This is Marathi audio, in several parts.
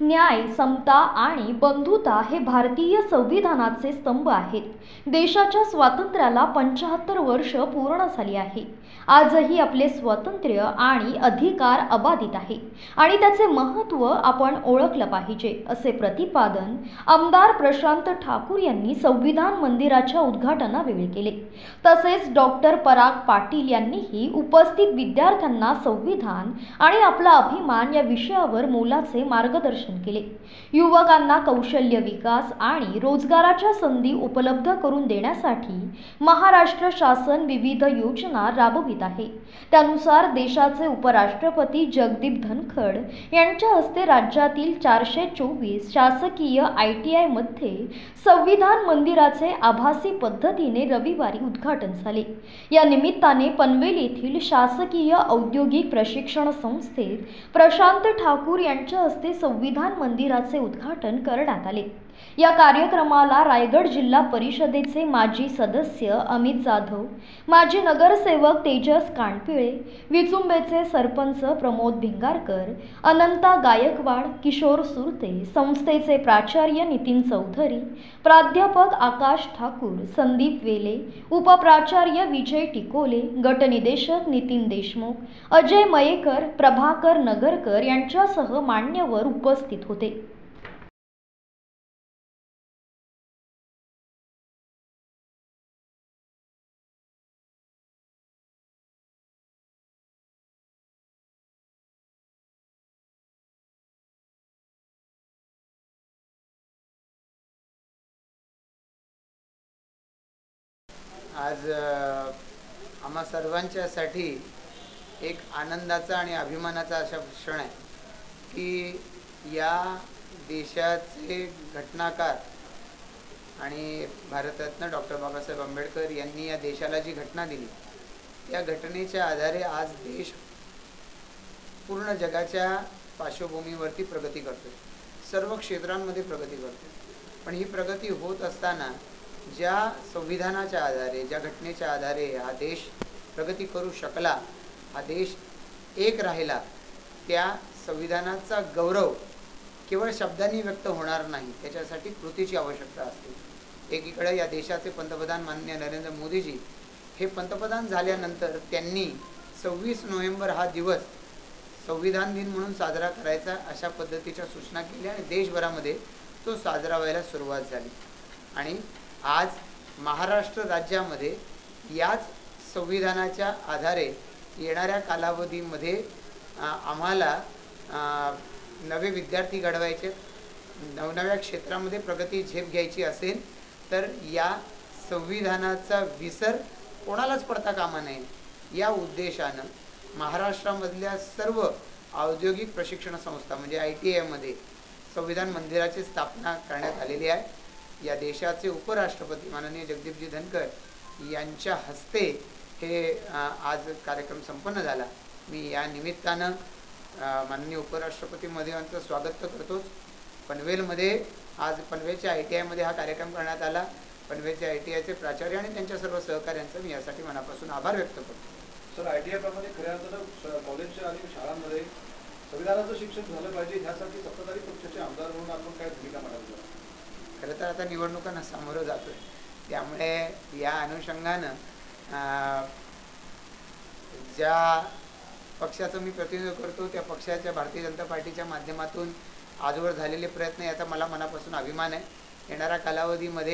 न्याय, समता आणि बंधुता हे भारतीय संविधानाचे स्तंभ आहेत. देशाच्या स्वातंत्र्याला 75 वर्ष पूर्ण झाली आहे. आजही आपले स्वातंत्र्य आणि अधिकार अबाधित आहे आणि त्याचे महत्त्व आपण ओळखलं पाहिजे, असे प्रतिपादन आमदार प्रशांत ठाकूर यांनी संविधान मंदिराच्या उद्घाटनावेळी केले. तसेच डॉक्टर पराग पाटील यांनीही उपस्थित विद्यार्थ्यांना संविधान आणि आपला अभिमान या विषयावर मोलाचे मार्गदर्शन केले. युवकांना कौशल्य विकास आणि रोजगाराच्या संधी उपलब्ध करून देण्यासाठी महाराष्ट्र शासन विविध योजना राबवित आहे. त्यानुसार देशाचे उपराष्ट्रपती जगदीप धनखड यांच्या हस्ते राज्यातील 424 शासकीय ITI मध्ये संविधान मंदिराचे आभासी पद्धतीने रविवारी उद्घाटन झाले. या निमित्ताने पनवेल येथील शासकीय औद्योगिक प्रशिक्षण संस्थेत प्रशांत ठाकूर यांच्या हस्ते संविधान मंदिराचे उद्घाटन करण्यात आले. या कार्यक्रमाला रायगड जिल्हा परिषदेचे माजी सदस्य अमित जाधव, माजी नगरसेवक तेजस कानपिळे, विचुंबेचे सरपंच प्रमोद भिंगारकर, अनंता गायकवाड, किशोर सुरते, संस्थेचे प्राचार्य नितीन चौधरी, प्राध्यापक आकाश ठाकूर, संदीप वेले, उपप्राचार्य विजय टिकोले, गटनिदेशक नितीन देशमुख, अजय मयेकर, प्रभाकर नगरकर यांच्यासह मान्यवर उपस्थित होते. आज आम्हा सर्वांच्यासाठी एक आनंदाचा आणि अभिमानाचा असा क्षण आहे की या देशाचे घटनाकार आणि भारतरत्न डॉक्टर बाबासाहेब आंबेडकर यांनी या देशाला जी घटना दिली, त्या घटनेच्या आधारे आज देश पूर्ण जगाच्या पार्श्वभूमीवरती प्रगती करतो, सर्व क्षेत्रांमध्ये प्रगती करतो. पण ही प्रगती होत असताना ज्या संविधानाच्या आधारे, ज्या घटनेच्या आधारे हा देश प्रगती करू शकला, हा देश एक राहिला, त्या संविधानाचा गौरव केवळ शब्दांनी व्यक्त होणार नाही, त्याच्यासाठी कृतीची आवश्यकता असते. एकीकडे या देशाचे पंतप्रधान माननीय नरेंद्र मोदीजी हे पंतप्रधान झाल्यानंतर त्यांनी 26 नोव्हेंबर हा दिवस संविधान दिन म्हणून साजरा करायचा अशा पद्धतीच्या सूचना केल्या आणि देशभरामध्ये तो साजरा व्हायला सुरुवात झाली. आणि आज महाराष्ट्र राज्यामध्ये याच संविधानाच्या आधारे येणाऱ्या कालावधीमध्ये आम्हाला नवे विद्यार्थी घडवायचे, नवनव्या क्षेत्रामध्ये प्रगती झेप घ्यायची असेल तर या संविधानाचा विसर कोणालाच पडता कामा नये या उद्देशानं महाराष्ट्रामधल्या सर्व औद्योगिक प्रशिक्षण संस्था म्हणजे ITI मध्ये संविधान मंदिराची स्थापना करण्यात आलेली आहे. या देशाचे उपराष्ट्रपती माननीय जगदीपजी धनखड यांच्या हस्ते हे आज कार्यक्रम संपन्न झाला. मी या निमित्तानं माननीय उपराष्ट्रपती महोदयांचं स्वागत तर करतोच. पनवेलमध्ये आज पनवेलच्या ITI मध्ये हा कार्यक्रम करण्यात आला. पनवेलच्या ITI चे प्राचार्य आणि त्यांच्या सर्व सहकाऱ्यांचं मी यासाठी मनापासून आभार व्यक्त करतो. सर, ITI प्रमाणे खऱ्या अर्थानं कॉलेजच्या आणि शाळांमध्ये संविधानाचं शिक्षण झालं पाहिजे यासाठी सत्ताधारी पक्षाचे आमदार म्हणून आपण काय भूमिका मांडावी? खरं तर आता निवडणुकांना सामोरं जातोय, त्यामुळे या अनुषंगानं ज्या पक्षाचं मी प्रतिनिधित्व करतो त्या पक्षाच्या भारतीय जनता पार्टीच्या माध्यमातून आजवर झालेले प्रयत्न याचा मला मनापासून अभिमान आहे. येणाऱ्या कालावधीमध्ये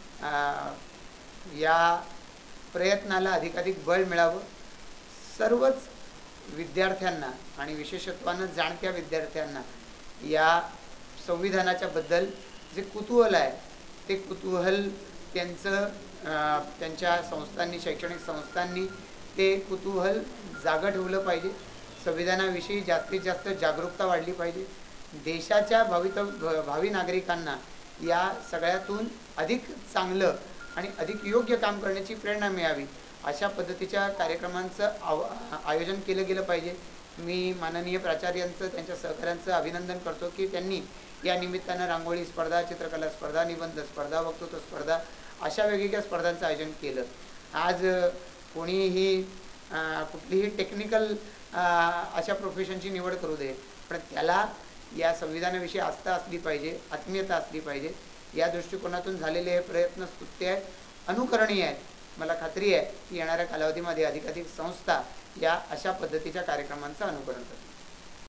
या प्रयत्नाला अधिकाधिक बळ मिळावं. सर्वच विद्यार्थ्यांना आणि विशेषत्वानं जाणत्या विद्यार्थ्यांना या संविधानाच्या बद्दल जे कुतूहल आहे ते कुतूहल त्यांच्या संस्थांनी, शैक्षणिक संस्थांनी ते कुतूहल जागं ठेवलं पाहिजे. संविधानाविषयी जास्तीत जास्त जागरूकता वाढली पाहिजे. देशाच्या भावी नागरिकांना या सगळ्यातून अधिक चांगलं आणि अधिक योग्य काम करण्याची प्रेरणा मिळावी अशा पद्धतीच्या कार्यक्रमांचं आयोजन केलं गेलं पाहिजे. मी माननीय प्राचार्यांचं, त्यांच्या सहकाऱ्यांचं अभिनंदन करतो की त्यांनी या निमित्तानं रांगोळी स्पर्धा, चित्रकला स्पर्धा, निबंध स्पर्धा, वक्तृत्व स्पर्धा अशा वेगवेगळ्या स्पर्धांचं आयोजन केलं. आज कोणीही कुठलीही टेक्निकल अशा प्रोफेशनची निवड करू दे, पण त्याला या संविधानाविषयी आस्था असली पाहिजे, आत्मीयता असली पाहिजे. या दृष्टिकोनातून झालेले हे प्रयत्न स्तुत्य आहेत, अनुकरणीय आहेत. मला खात्री आहे की येणाऱ्या कालावधीमध्ये अधिकाधिक संस्था या अशा पद्धतीच्या कार्यक्रमांचं अनुकरण करतील.